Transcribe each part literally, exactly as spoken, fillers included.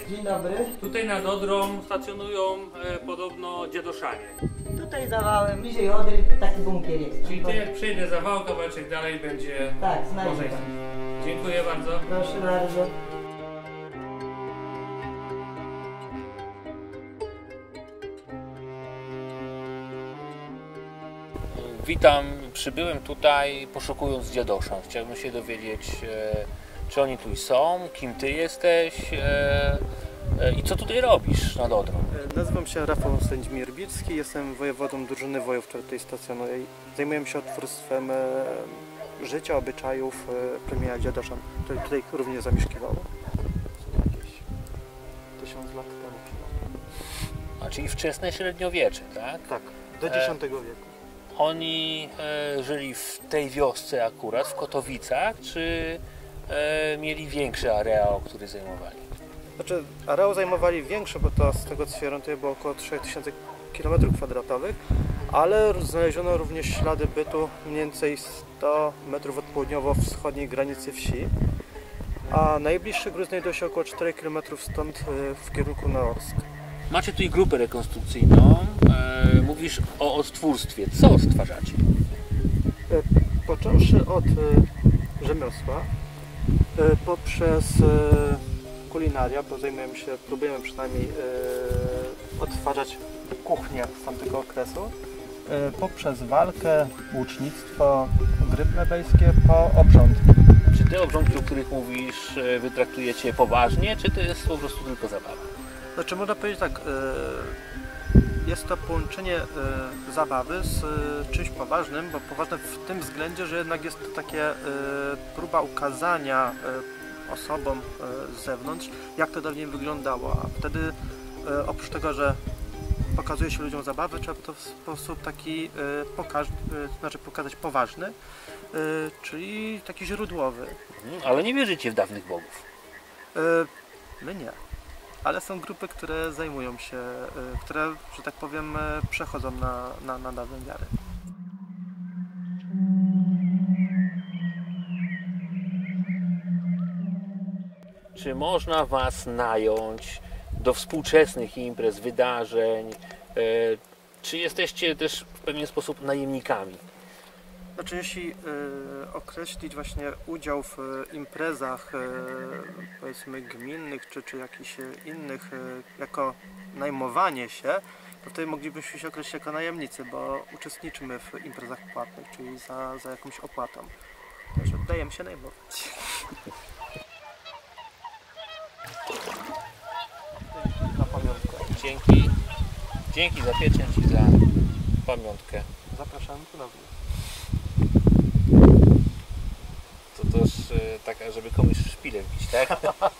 Dzień dobry. Tutaj nad Odrą stacjonują e, podobno dziadoszanie. Tutaj zawałem bliżej Odry, taki bunkier jest. Czyli to jak przejdę zawał, kawałeczek dalej będzie... Tak, znajdę. Dziękuję bardzo. Proszę bardzo. Witam, przybyłem tutaj poszukując dziadosza. Chciałbym się dowiedzieć, e, czy oni tu są, kim ty jesteś e, e, i co tutaj robisz nad Odrą. Nazywam się Rafał Sędzimir-Bicki, jestem wojewodą drużyny wojów, która tutaj stacjonuje. Zajmuję się odtwórstwem e, życia, obyczajów e, plemienia dziadoszan, które tutaj również zamieszkiwało. Jakieś tysiąc lat temu. A czyli wczesne średniowiecze, tak? Tak, do dziesiątego wieku. Oni e, żyli w tej wiosce akurat, w Kotowicach, czy e, mieli większy areał, który zajmowali? Znaczy, areał zajmowali większy, bo to z tego co się orientuję było około trzy tysiące kilometrów kwadratowych, ale znaleziono również ślady bytu mniej więcej sto metrów od południowo-wschodniej granicy wsi, a najbliższy gród znajduje się około czterech kilometrów stąd w kierunku na Orsk. Macie tutaj grupę rekonstrukcyjną, e, mówisz o odtwórstwie. Co odtwarzacie? Począwszy od e, rzemiosła, e, poprzez e, kulinaria, bo zajmujemy się, próbujemy przynajmniej e, odtwarzać kuchnię z tamtego okresu, e, poprzez walkę, łucznictwo, gry plebejskie, po obrząd. Czy te obrządki, o których mówisz, e, wy traktujecie poważnie, czy to jest po prostu tylko zabawa? Znaczy można powiedzieć tak, jest to połączenie zabawy z czymś poważnym, bo poważne w tym względzie, że jednak jest to takie próba ukazania osobom z zewnątrz, jak to dawniej wyglądało, a wtedy oprócz tego, że pokazuje się ludziom zabawę, trzeba to w sposób taki pokaż, znaczy pokazać poważny, czyli taki źródłowy. Ale nie wierzycie w dawnych bogów? My nie. Ale są grupy, które zajmują się, które, że tak powiem, przechodzą na, na, na dawne wiary. Czy można was nająć do współczesnych imprez, wydarzeń? Czy jesteście też w pewien sposób najemnikami? Znaczy, jeśli y, określić właśnie udział w y, imprezach y, powiedzmy gminnych czy, czy jakichś innych y, jako najmowanie się, to wtedy moglibyśmy się określić jako najemnicy, bo uczestniczymy w imprezach płatnych, czyli za, za jakąś opłatą. Także dajemy się najmować. Na pamiątkę. Dzięki. Dzięki za pieczęć i za pamiątkę. Zapraszamy ponownie. To też tak, żeby komuś szpilę wbić, tak?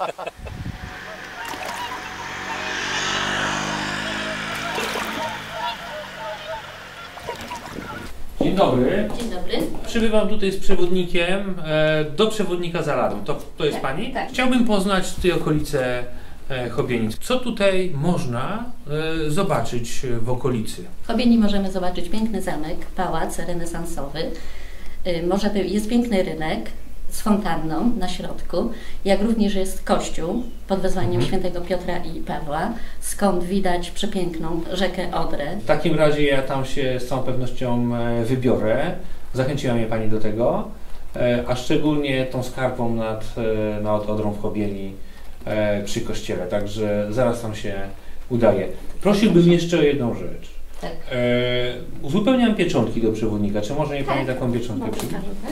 Dzień dobry. Dzień dobry. Przybywam tutaj z przewodnikiem e, do przewodnika za ladą. To, to jest tak, Pani? Tak. Chciałbym poznać tej okolice e, Chobienic. Co tutaj można e, zobaczyć w okolicy? W Chobieni możemy zobaczyć piękny zamek, pałac renesansowy. Y, może by, jest piękny rynek z fontanną na środku, jak również jest kościół pod wezwaniem mhm. świętego Piotra i Pawła, skąd widać przepiękną rzekę Odrę. W takim razie ja tam się z całą pewnością wybiorę. Zachęciła mnie Pani do tego, a szczególnie tą skarpą nad, nad Odrą w Chobieli przy kościele, także zaraz tam się udaję. Prosiłbym jeszcze o jedną rzecz. Tak. E, uzupełniam pieczątki do przewodnika. Czy może mi Pani tak. taką pieczątkę Mogę przybić? tak?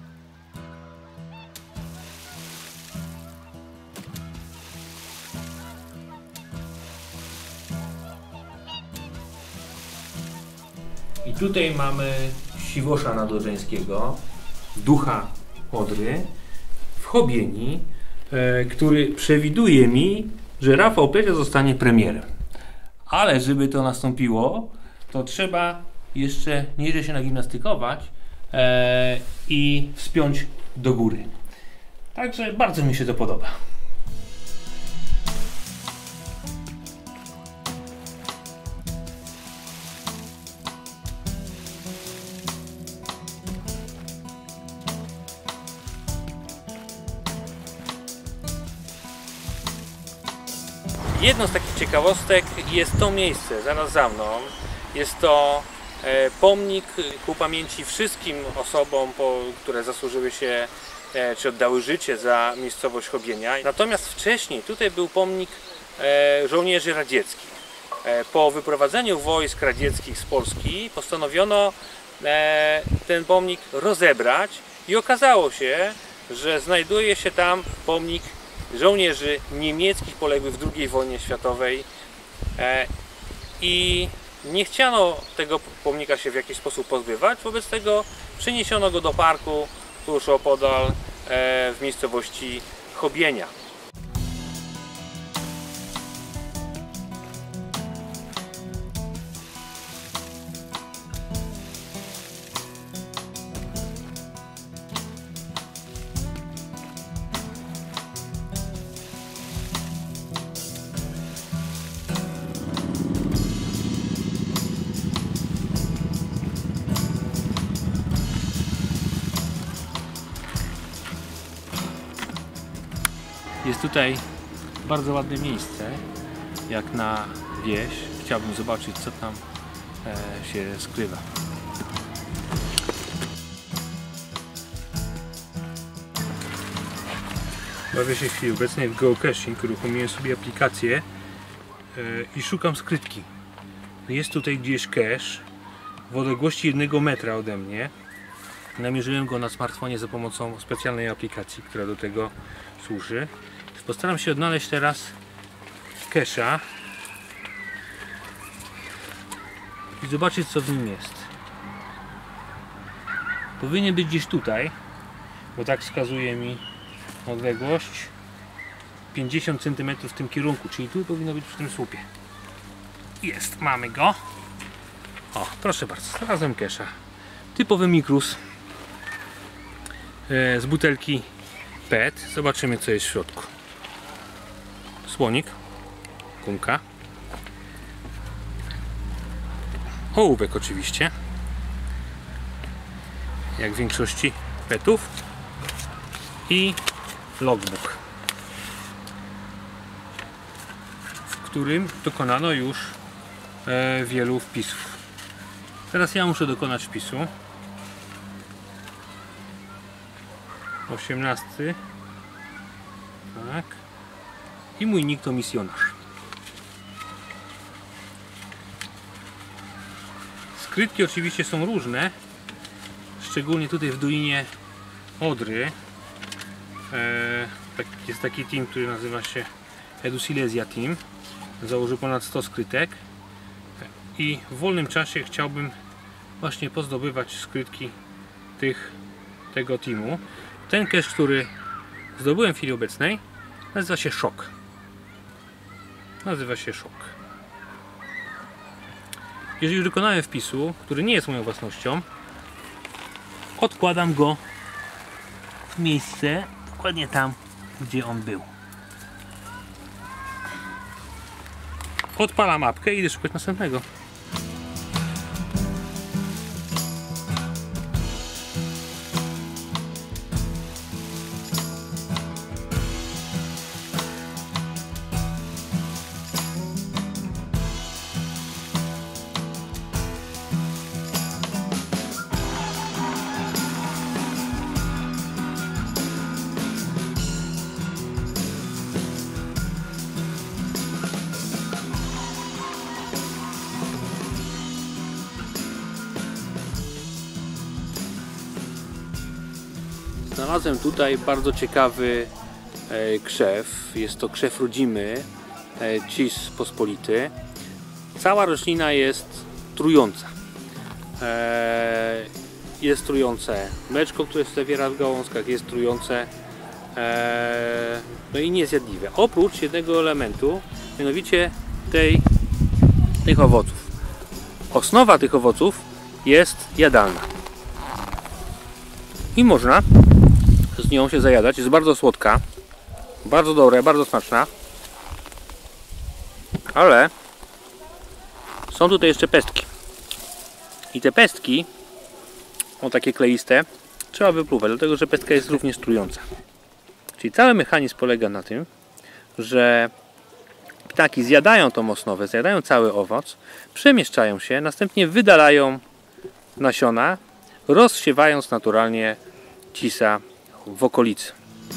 I tutaj mamy Siwosza Nadodrzeńskiego, ducha Odry, w Chobieni, e, który przewiduje mi, że Rafał Plecia zostanie premierem. Ale żeby to nastąpiło, to trzeba jeszcze nieźle się nagimnastykować e, i wspiąć do góry. Także bardzo mi się to podoba. Jedną z takich ciekawostek jest to miejsce zaraz za mną. Jest to pomnik ku pamięci wszystkim osobom, które zasłużyły się czy oddały życie za miejscowość Chobienia. Natomiast wcześniej tutaj był pomnik żołnierzy radzieckich. Po wyprowadzeniu wojsk radzieckich z Polski postanowiono ten pomnik rozebrać i okazało się, że znajduje się tam pomnik żołnierzy niemieckich poległych w drugiej wojnie światowej i nie chciano tego pomnika się w jakiś sposób pozbywać, wobec tego przeniesiono go do parku tuż opodal w miejscowości Chobienia. Jest tutaj bardzo ładne miejsce, jak na wieś. Chciałbym zobaczyć, co tam e, się skrywa. Bawię się w chwili obecnej w geocaching, uruchomiłem sobie aplikację e, i szukam skrytki. Jest tutaj gdzieś cache w odległości jednego metra ode mnie. Namierzyłem go na smartfonie za pomocą specjalnej aplikacji, która do tego służy. Postaram się odnaleźć teraz cache'a i zobaczyć, co w nim jest. Powinien być gdzieś tutaj, bo tak wskazuje mi odległość pięćdziesiąt centymetrów w tym kierunku, czyli tu powinno być przy tym słupie. Jest, mamy go. O, proszę bardzo, znalazłem cache'a. Typowy mikrus z butelki P E T. Zobaczymy, co jest w środku. Słonik, gumka, ołówek oczywiście, jak w większości petów, i logbook, w którym dokonano już e, wielu wpisów. Teraz ja muszę dokonać wpisu. osiemnasty. Tak. I mój nick to misjonarz. Skrytki oczywiście są różne, szczególnie tutaj w Dolinie Odry. Eee, tak, jest taki team, który nazywa się Edu Silesia Team. Założył ponad sto skrytek i w wolnym czasie chciałbym właśnie pozdobywać skrytki tych, tego teamu. Ten cache, który zdobyłem w chwili obecnej, nazywa się Szok. Nazywa się Szok. Jeżeli już dokonałem wpisu, który nie jest moją własnością, odkładam go w miejsce, dokładnie tam, gdzie on był. Odpalam mapkę i idę szukać następnego. Znalazłem tutaj bardzo ciekawy e, krzew. Jest to krzew rodzimy e, Cis pospolity. Cała roślina jest trująca. E, jest trujące mleczko, które się zawiera w gałązkach, jest trujące e, no i niezjadliwe. Oprócz jednego elementu, mianowicie tej, tych owoców. Osnowa tych owoców jest jadalna. I można z nią się zajadać. Jest bardzo słodka, bardzo dobra, bardzo smaczna. Ale są tutaj jeszcze pestki. I te pestki, o takie kleiste, trzeba wypluwać, dlatego że pestka jest również trująca. Czyli cały mechanizm polega na tym, że ptaki zjadają tą osnowę, zjadają cały owoc, przemieszczają się, następnie wydalają nasiona, rozsiewając naturalnie cisa w okolicy.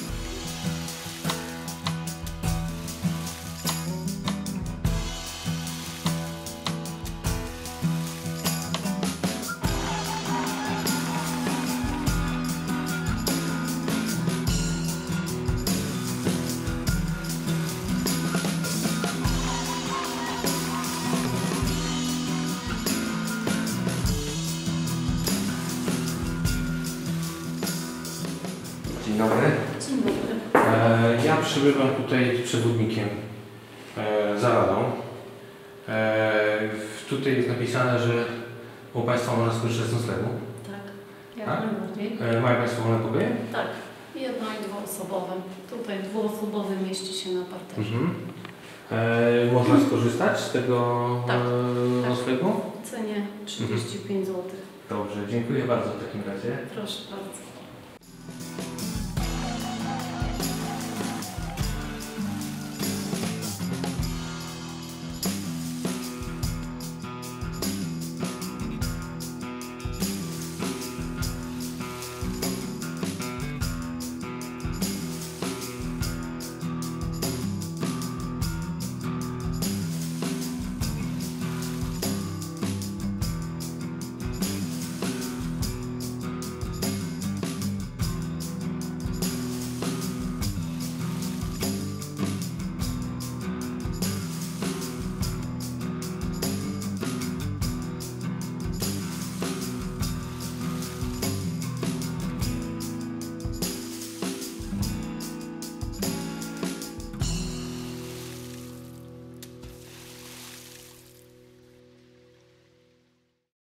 Dzień dobry. Dzień dobry. E, ja przybywam tutaj przewodnikiem e, za radą. E, tutaj jest napisane, że u Państwa można skorzystać z noclegu. Tak, jak Tak? najbardziej. E, mają Państwo wolne pokoje? Tak, jedno i dwuosobowe. Tutaj dwuosobowy mieści się na parterze. Mhm. E, można skorzystać z tego Tak, e, tak. noclegu? W cenie trzydzieści pięć złotych. Dobrze, dziękuję bardzo w takim razie. Proszę bardzo.